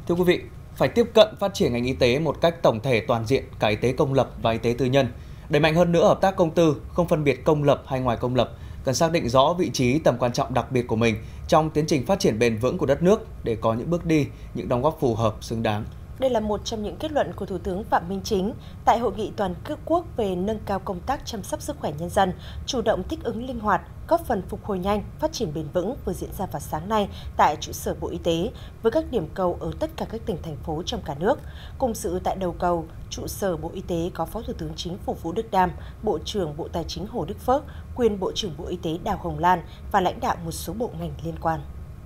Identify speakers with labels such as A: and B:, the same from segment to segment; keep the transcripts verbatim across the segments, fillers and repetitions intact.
A: Thưa quý vị, phải tiếp cận phát triển ngành y tế một cách tổng thể toàn diện, cả y tế công lập và y tế tư nhân. Đẩy mạnh hơn nữa hợp tác công tư, không phân biệt công lập hay ngoài công lập, cần xác định rõ vị trí tầm quan trọng đặc biệt của mình trong tiến trình phát triển bền vững của đất nước để có những bước đi, những đóng góp phù hợp, xứng đáng.
B: Đây là một trong những kết luận của Thủ tướng Phạm Minh Chính tại Hội nghị toàn quốc về nâng cao công tác chăm sóc sức khỏe nhân dân, chủ động thích ứng linh hoạt, góp phần phục hồi nhanh, phát triển bền vững vừa diễn ra vào sáng nay tại trụ sở Bộ Y tế với các điểm cầu ở tất cả các tỉnh, thành phố trong cả nước. Cùng sự tại đầu cầu, trụ sở Bộ Y tế có Phó Thủ tướng Chính phủ Vũ Đức Đam, Bộ trưởng Bộ Tài chính Hồ Đức Phước, quyền Bộ trưởng Bộ Y tế Đào Hồng Lan và lãnh đạo một số bộ ngành liên quan.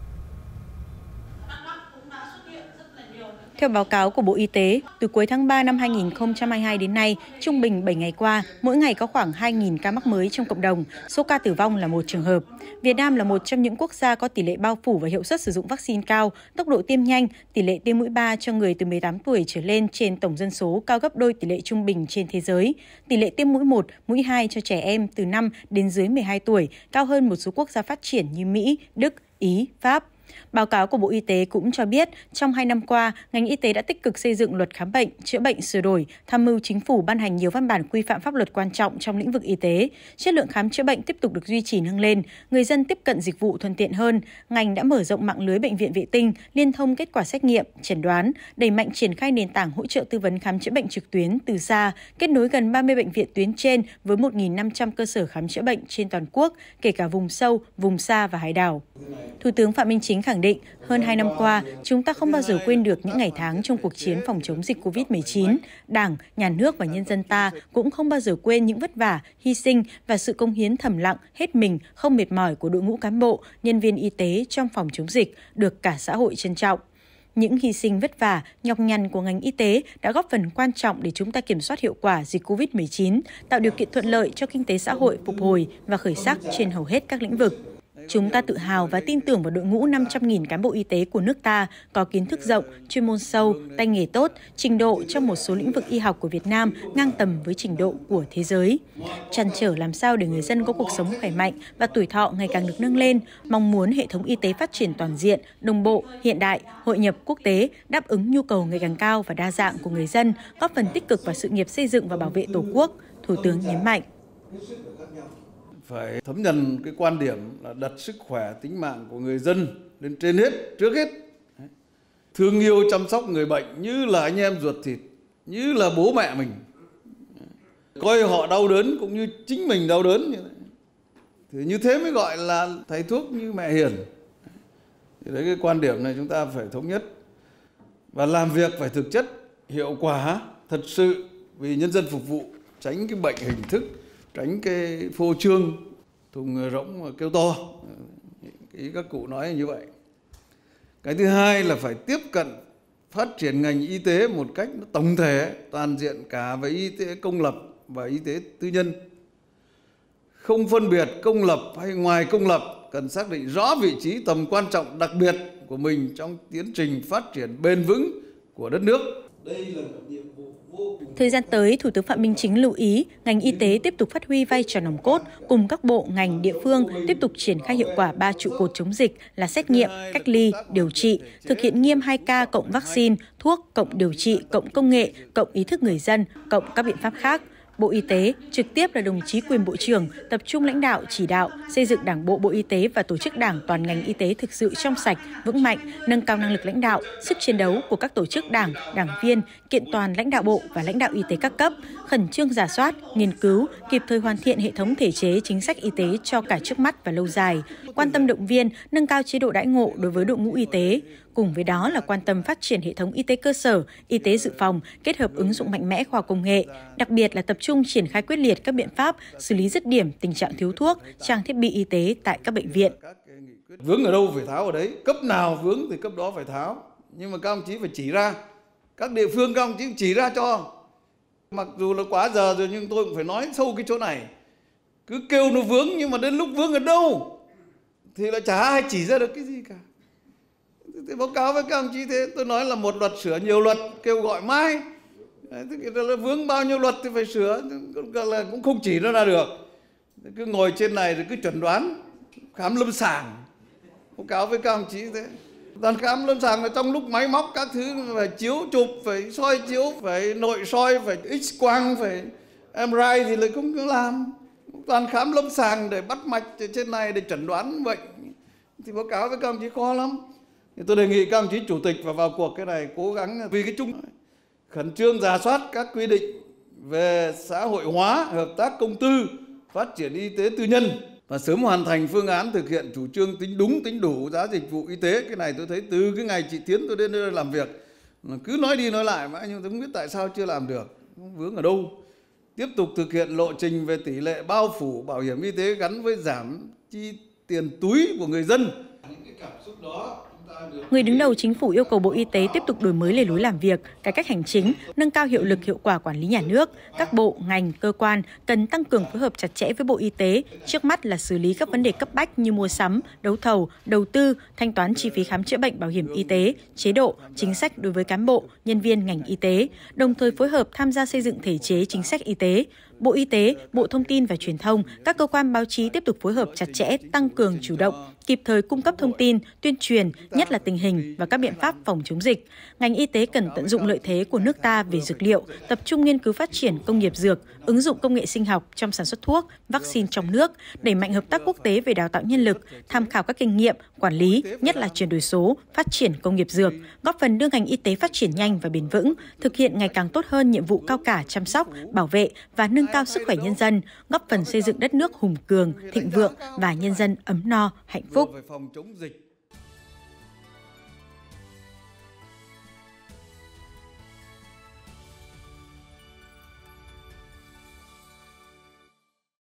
C: Theo báo cáo của Bộ Y tế, từ cuối tháng ba năm hai nghìn không trăm hai mươi hai đến nay, trung bình bảy ngày qua, mỗi ngày có khoảng hai nghìn ca mắc mới trong cộng đồng, số ca tử vong là một trường hợp. Việt Nam là một trong những quốc gia có tỷ lệ bao phủ và hiệu suất sử dụng vaccine cao, tốc độ tiêm nhanh, tỷ lệ tiêm mũi ba cho người từ mười tám tuổi trở lên trên tổng dân số cao gấp đôi tỷ lệ trung bình trên thế giới. Tỷ lệ tiêm mũi một, mũi hai cho trẻ em từ năm đến dưới mười hai tuổi cao hơn một số quốc gia phát triển như Mỹ, Đức, Ý, Pháp. Báo cáo của Bộ Y tế cũng cho biết, trong hai năm qua, ngành y tế đã tích cực xây dựng luật khám bệnh, chữa bệnh sửa đổi, tham mưu chính phủ ban hành nhiều văn bản quy phạm pháp luật quan trọng trong lĩnh vực y tế. Chất lượng khám chữa bệnh tiếp tục được duy trì nâng lên, người dân tiếp cận dịch vụ thuận tiện hơn. Ngành đã mở rộng mạng lưới bệnh viện vệ tinh, liên thông kết quả xét nghiệm, chẩn đoán, đẩy mạnh triển khai nền tảng hỗ trợ tư vấn khám chữa bệnh trực tuyến từ xa, kết nối gần ba mươi bệnh viện tuyến trên với một nghìn năm trăm cơ sở khám chữa bệnh trên toàn quốc, kể cả vùng sâu, vùng xa và hải đảo. Thủ tướng Phạm Minh Chính khẳng định, hơn hai năm qua, chúng ta không bao giờ quên được những ngày tháng trong cuộc chiến phòng chống dịch covid mười chín. Đảng, Nhà nước và nhân dân ta cũng không bao giờ quên những vất vả, hy sinh và sự công hiến thầm lặng, hết mình, không mệt mỏi của đội ngũ cán bộ, nhân viên y tế trong phòng chống dịch, được cả xã hội trân trọng. Những hy sinh vất vả, nhọc nhằn của ngành y tế đã góp phần quan trọng để chúng ta kiểm soát hiệu quả dịch covid mười chín, tạo điều kiện thuận lợi cho kinh tế xã hội phục hồi và khởi sắc trên hầu hết các lĩnh vực. Chúng ta tự hào và tin tưởng vào đội ngũ năm trăm nghìn cán bộ y tế của nước ta có kiến thức rộng, chuyên môn sâu, tay nghề tốt, trình độ trong một số lĩnh vực y học của Việt Nam ngang tầm với trình độ của thế giới. Trăn trở làm sao để người dân có cuộc sống khỏe mạnh và tuổi thọ ngày càng được nâng lên, mong muốn hệ thống y tế phát triển toàn diện, đồng bộ, hiện đại, hội nhập quốc tế, đáp ứng nhu cầu ngày càng cao và đa dạng của người dân, góp phần tích cực vào sự nghiệp xây dựng và bảo vệ Tổ quốc, Thủ tướng nhấn mạnh.
D: Phải thấm nhuần cái quan điểm là đặt sức khỏe tính mạng của người dân lên trên hết, trước hết. Thương yêu chăm sóc người bệnh như là anh em ruột thịt, như là bố mẹ mình. Coi họ đau đớn cũng như chính mình đau đớn. Như thế, thì như thế mới gọi là thầy thuốc như mẹ hiền. Thì đấy, cái quan điểm này chúng ta phải thống nhất. Và làm việc phải thực chất, hiệu quả, thật sự vì nhân dân phục vụ, tránh cái bệnh hình thức, tránh cái phô trương, thùng rỗng mà kêu to. Ý các cụ nói như vậy. Cái thứ hai là phải tiếp cận phát triển ngành y tế một cách tổng thể, toàn diện cả về y tế công lập và y tế tư nhân. Không phân biệt công lập hay ngoài công lập, cần xác định rõ vị trí tầm quan trọng đặc biệt của mình trong tiến trình phát triển bền vững của đất nước. Đây là một nhiệm vụ.
C: Thời gian tới, Thủ tướng Phạm Minh Chính lưu ý ngành y tế tiếp tục phát huy vai trò nòng cốt cùng các bộ, ngành, địa phương tiếp tục triển khai hiệu quả ba trụ cột chống dịch là xét nghiệm, cách ly, điều trị, thực hiện nghiêm hai K cộng vaccine, thuốc, cộng điều trị, cộng công nghệ, cộng ý thức người dân, cộng các biện pháp khác. Bộ Y tế, trực tiếp là đồng chí quyền Bộ trưởng, tập trung lãnh đạo, chỉ đạo, xây dựng Đảng bộ Bộ Y tế và tổ chức đảng toàn ngành y tế thực sự trong sạch, vững mạnh, nâng cao năng lực lãnh đạo, sức chiến đấu của các tổ chức đảng, đảng viên, kiện toàn lãnh đạo bộ và lãnh đạo y tế các cấp, khẩn trương rà soát, nghiên cứu, kịp thời hoàn thiện hệ thống thể chế chính sách y tế cho cả trước mắt và lâu dài, quan tâm động viên, nâng cao chế độ đãi ngộ đối với đội ngũ y tế. Cùng với đó là quan tâm phát triển hệ thống y tế cơ sở, y tế dự phòng, kết hợp ứng dụng mạnh mẽ khoa học công nghệ, đặc biệt là tập trung triển khai quyết liệt các biện pháp xử lý dứt điểm tình trạng thiếu thuốc, trang thiết bị y tế tại các bệnh viện.
D: Vướng ở đâu phải tháo ở đấy, cấp nào vướng thì cấp đó phải tháo. Nhưng mà các ông chí phải chỉ ra, các địa phương các ông chí chỉ ra cho. Mặc dù là quá giờ rồi nhưng tôi cũng phải nói sâu cái chỗ này. Cứ kêu nó vướng nhưng mà đến lúc vướng ở đâu thì là chả ai chỉ ra được cái gì cả. Thì báo cáo với các ông chí thế, tôi nói là một luật sửa nhiều luật, kêu gọi mai. Đấy, là vướng bao nhiêu luật thì phải sửa, là cũng không chỉ nó ra được. Cứ ngồi trên này rồi cứ chuẩn đoán, khám lâm sàng. Báo cáo với các ông chí thế. Đoàn khám lâm sàng là trong lúc máy móc các thứ phải chiếu chụp, phải soi chiếu, phải nội soi, phải X quang, phải em rờ i thì lại không có làm. Toàn khám lâm sàng để bắt mạch trên này để chẩn đoán bệnh thì báo cáo với các ông chí khó lắm. Thì tôi đề nghị các ông chí chủ tịch và vào cuộc cái này cố gắng vì cái chung khẩn trương rà soát các quy định về xã hội hóa, hợp tác công tư, phát triển y tế tư nhân và sớm hoàn thành phương án thực hiện chủ trương tính đúng tính đủ giá dịch vụ y tế. Cái này tôi thấy từ cái ngày chị Tiến tôi đến đây làm việc cứ nói đi nói lại mãi nhưng tôi không biết tại sao chưa làm được, vướng ở đâu. Tiếp tục thực hiện lộ trình về tỷ lệ bao phủ bảo hiểm y tế gắn với giảm chi tiền túi của người dân. Những cái cảm xúc đó
C: Người đứng đầu chính phủ yêu cầu Bộ Y tế tiếp tục đổi mới lề lối làm việc, cải cách hành chính, nâng cao hiệu lực hiệu quả quản lý nhà nước. Các bộ, ngành, cơ quan cần tăng cường phối hợp chặt chẽ với Bộ Y tế, trước mắt là xử lý các vấn đề cấp bách như mua sắm, đấu thầu, đầu tư, thanh toán chi phí khám chữa bệnh bảo hiểm y tế, chế độ, chính sách đối với cán bộ, nhân viên ngành y tế, đồng thời phối hợp tham gia xây dựng thể chế chính sách y tế. Bộ Y tế, Bộ Thông tin và Truyền thông, các cơ quan báo chí tiếp tục phối hợp chặt chẽ, tăng cường chủ động, kịp thời cung cấp thông tin, tuyên truyền, nhất là tình hình và các biện pháp phòng chống dịch. Ngành y tế cần tận dụng lợi thế của nước ta về dược liệu, tập trung nghiên cứu phát triển công nghiệp dược, ứng dụng công nghệ sinh học trong sản xuất thuốc, vaccine trong nước, đẩy mạnh hợp tác quốc tế về đào tạo nhân lực, tham khảo các kinh nghiệm, quản lý, nhất là chuyển đổi số, phát triển công nghiệp dược, góp phần đưa ngành y tế phát triển nhanh và bền vững, thực hiện ngày càng tốt hơn nhiệm vụ cao cả chăm sóc, bảo vệ và nâng cao sức khỏe nhân dân, góp phần xây dựng đất nước hùng cường, thịnh vượng và nhân dân ấm no, hạnh phúc.